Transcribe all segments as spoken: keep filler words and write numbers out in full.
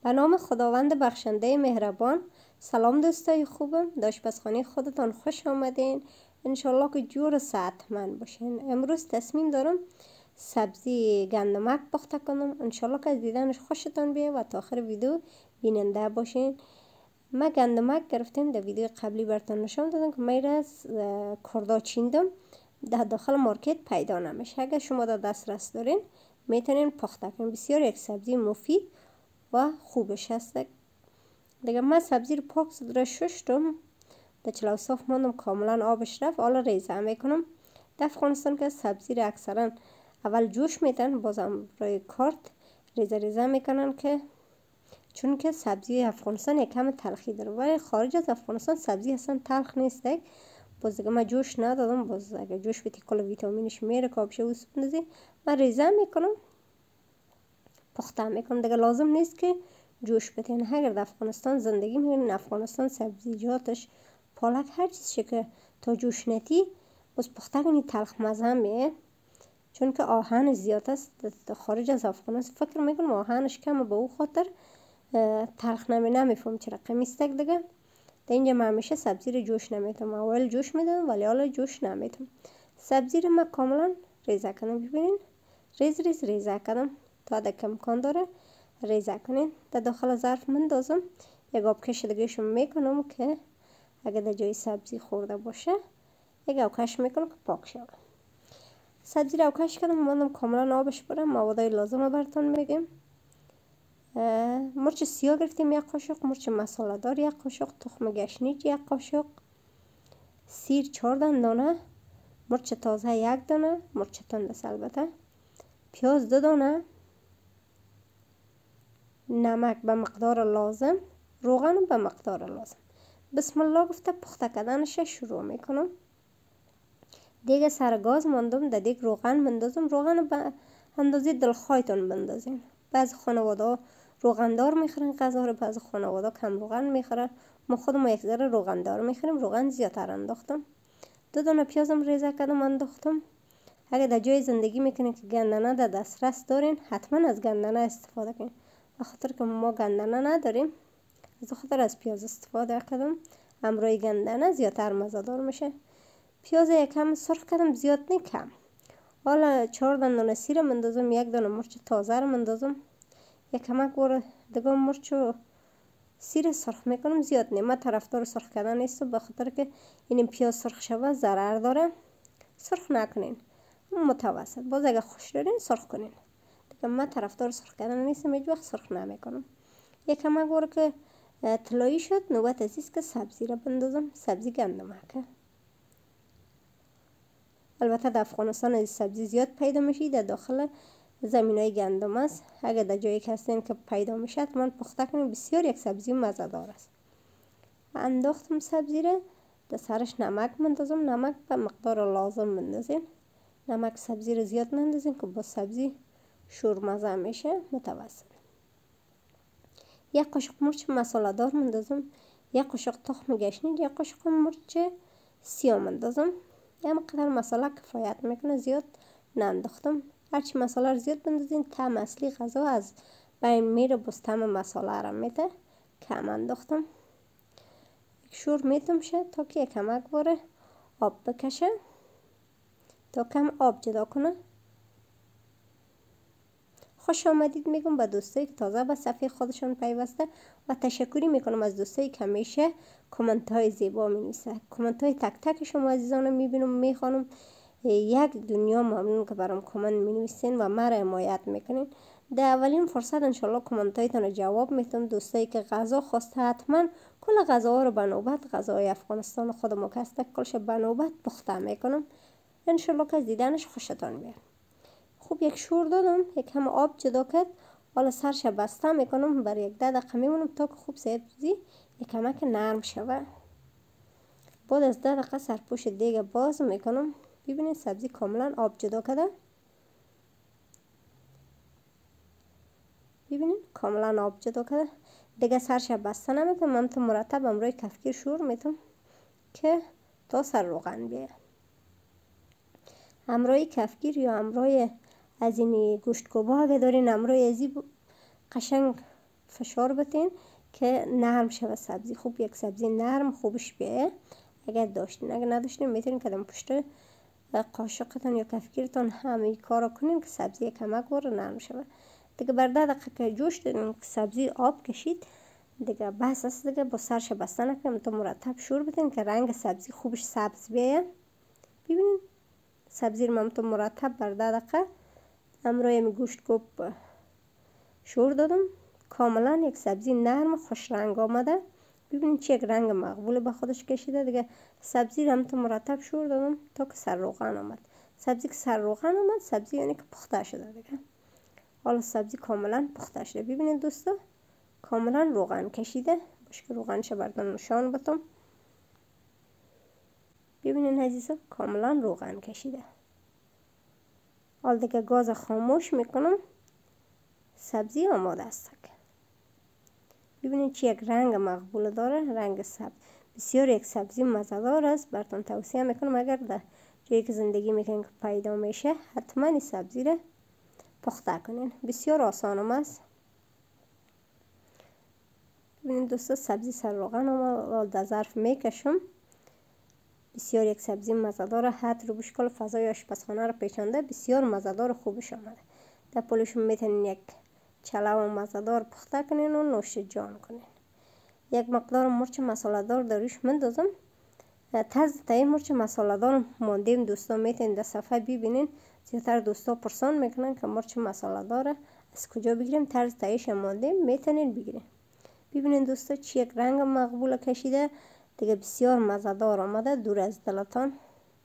به نام خداوند بخشنده مهربان. سلام دوستای خوبم، در آشپزخانه خودتان خوش آمدین. انشالله که جور و صحتمند باشین. امروز تصمیم دارم سبزی گندمک پخته کنم. انشالله که از دیدنش خوشتان بیه و تا آخر ویدیو بیننده باشین. ما گندمک گرفتیم، در ویدیو قبلی براتون نشون دادم که من از کردا چیندم، در داخل مارکت پیدا نمیشه. اگر شما در دسترس دارین میتونین پخته کنین. بسیار یک سبزی مفید و خوبش هست. دیگه من سبزی رو پاک زدره ششتم، در چلو صاف ماندم کاملا آبش رفت. حالا ریزه میکنم. در افغانستان که سبزی رو اکثرا اول جوش میتن، بازم روی کارت ریزه ریزه میکنن که چون که سبزی افغانستان یکم تلخی داره، ولی خارج از افغانستان سبزی اصلا تلخ نیست. باز دیگه من جوش ندادم، باز اگه جوش بیتی کل ویتامینش میره که آبشه و سپندازی. من ریزه میکنم پخته میکنم. دیگه لازم نیست که جوش بتین. اگر در افغانستان زندگی میکنین، افغانستان سبزیجاتش پالک هر چیزی که تا جوش نتی باز پخته کنی تلخ مزه میه، چون که آهن زیاد است. خارج از افغانستان فکر میکنم آهنش کمه، به او خاطر تلخ نمی نمیفهم چرا قمیستک. دیگه در اینجا من همیشه سبزی رو جوش نمیتم. اول جوش میدم ولی حالا جوش نمیتم. سبزی رو من کاملا ریزه کنم. ببینین ریز ریز ریزه کنم تا دک امکان داره ریزه کنین. در داخل ظرف مندازم، یک آب کش دیگهشو میکنم که اگه در جای سبزی خورده باشه یک آب کش میکنم که پاک شود. سبزی رو آب کش کردم، ماندم کاملا آبش بره. موادای لازم رو براتون میگم. مرچ سیاه گرفتیم یک قاشق، مرچ مساله دار یک قاشق، تخم گشنیج یک قاشق، سیر چهار دانه، مرچ تازه یک دانه، مرچ تند است البته، پیاز دو دانه، نمک به مقدار لازم، روغن به مقدار لازم. بسم الله گفته پخته کردنش شروع میکنم. دیگه سر گاز ماندم، در دیگ روغن بندازم. روغن به اندازه دلخواهتون بندازین. بعضی خانواده روغندار میخورن غذا رو، بعضی خانواده کم روغن میخورن. ما خودم یک ذره روغندار میخوریم، روغن زیادتر انداختم. دو دانه پیازم ریزه کردم انداختم. اگه در جای زندگی میکنین که گندنه در دسترس دارین، حتما از گندنه استفاده کنین. به خاطر که ما گندنه نداریم، از خاطر از پیاز استفاده کردم. همراه گندنه زیادتر مزه دار میشه. پیاز یکم سرخ کردم، زیاد نه کم. حالا چهار دانه سیر مندازم، یک دانه مرچ تازه رو مندازم، یک کمک بار دیگه مرچ و سیر سرخ میکنم، زیاد نه. من طرفدار سرخ کردن نیستم، به خاطر که این پیاز سرخ شود ضرر داره. سرخ نکنین، متوسط. باز اگه خوش دارین سرخ کنین. دیگه من طرفدار سرخ کردن نیستم، هیچ وقت سرخ نمیکنم. یک کمک بار که طلایی شد، نوبت از است که سبزی رو بندازم. سبزی گندمکه. البته در افغانستان از سبزی زیاد پیدا میشه، در داخل زمینای گندم است. اگر در جایی که هستین که پیدا میشه من پخته کنیم، بسیار یک سبزی مزه دار است. انداختم سبزی رو، در سرش نمک مندازم. نمک به مقدار لازم مندازین. نمک سبزی رو زیاد نندازین که با سبزی شورمزه میشه، متوسط. یک قاشق مرچ مساله دار مندازم، یک قاشق تخم گشنیج، یک قاشق مرچ سیاه مندازم. یه مقدار مساله کفایت میکنه، زیاد ننداختم. هرچی مساله رو زیاد بندازین طعم اصلی غذا از بین میره، باز طعم مساله رو میده. کم انداختم. شور میتم شه تا که یک کمک باره آب بکشه، تا کم آب جدا کنه. خوش آمدید میگم به دوستایی که تازه به صفحه خودشان پیوسته و تشکری میکنم از دوستایی که همیشه کامنت های زیبا می نویسه. کامنت های تک تک شما عزیزان میبینم، میخوانم. یک دنیا ممنون که برام کامنت می نویسین و مرا حمایت میکنین. در اولین فرصت انشالله کامنت هایتون رو جواب میتونم. دوستایی که غذا خواسته حتما کل غذاها رو به نوبت، غذای افغانستان خود ما کسته کلش به نوبت پخته میکنم. انشالله که از دیدنش خوشتان بیاد. خوب یک شور دادم، یک کم آب جدا کرد. حالا سرش بسته میکنم، برای یک ده دقیقه میمونم تا که خوب سبزی یک کمک نرم شود. بعد از ده دقیقه سرپوش دیگه باز میکنم. ببینید سبزی کاملا آب جدا کرده. ببینید کاملا آب جدا کرده. دیگه سرش بسته نمیکنم، من تو مرتب امروی کفگیر شور میتونم که تا سر روغن بیه. امروی کفگیر یا امروی از این گوشت کوبا اگه دارین، امروی ازی قشنگ فشار بتین که نرم شود سبزی. خوب یک سبزی نرم خوبش بیه. اگر داشتین، اگر نداشتین میتونین کدام پشت قاشقتان یا کفگیرتان همه کارو کنین که سبزی کمک بره نرم شود. دیگه بر ده دقیقه که جوش دادین که سبزی آب کشید دیگه بس است دیگه. با سرش بسته نکنیم تا مرتب شور بدین که رنگ سبزی خوبش سبز بیه. ببینید سبزی رو من تو مرتب بر ده دقیقه امروی می گوشت گوب شور دادم. کاملا یک سبزی نرم خوش رنگ آمده. ببینید چه یک رنگ مقبول به خودش کشیده دیگه. سبزی رو هم تو مرتب شور دادم تا که سر روغن آمد. سبزی که سر روغن آمد سبزی یعنی که پخته شده دیگه. حالا سبزی کاملا پخته شده. ببینید دوستا کاملا روغن کشیده. باشه که روغنش بردم نشان بتم. ببینید عزیزا کاملا روغن کشیده. حال دیگه گاز خاموش میکنم. سبزی آماده است. ببینید چه یک رنگ مقبول داره. رنگ سبز بسیار یک سبزی مزه‌دار است. براتون توصیه میکنم اگر در جایی که زندگی میکنین که پیدا میشه حتما این سبزی رو پخته کنین. بسیار آسان است. ببینید دوستا سبزی سر روغن آمد. در ظرف میکشم. بسیار یک سبزی مزه‌دار. حد رو بشکل فضای آشپزخانه رو پیچانده. بسیار مزه‌دار خوبش آمده. در پولشون میتونین یک چلو مزه‌دار پخته کنین و نوش جان کنین. یک مقدار مرچ مساله دار داریش مندازم. طرز تهیه مرچ مساله دار ماندیم دوستا میتونین در صفحه ببینین. زیادتر دوستا پرسان میکنن که مرچ مساله دار از کجا بگیریم. طرز تهیهش ماندیم میتونین بگیرین. ببینین دوستا چه یک رنگ مقبول کشیده دیگه. بسیار مزه‌دار آمده. دور از دلتان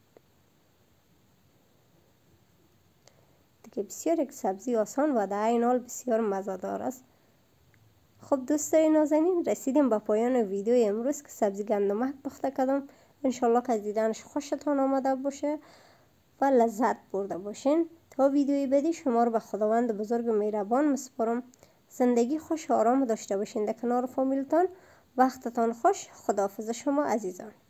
دیگه. بسیار یک سبزی آسان و در عین حال بسیار مزه‌دار است. خب دوستای نازنین رسیدیم به پایان ویدیو امروز که سبزی گندمک پخته کردم. انشالله که از دیدنش خوشتان آمده باشه و لذت برده باشین. تا ویدیوی بعدی شما رو به خداوند بزرگ و مهربان میسپارم. زندگی خوش و آرام داشته باشین در کنار فامیلتان. وقتتان خوش. خداحافظ شما عزیزان.